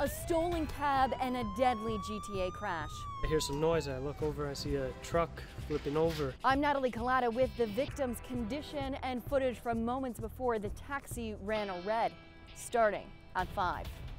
A stolen cab and a deadly GTA crash. I hear some noise, I look over, I see a truck flipping over. I'm Natalie Kalata with the victim's condition and footage from moments before the taxi ran a red, starting at 5.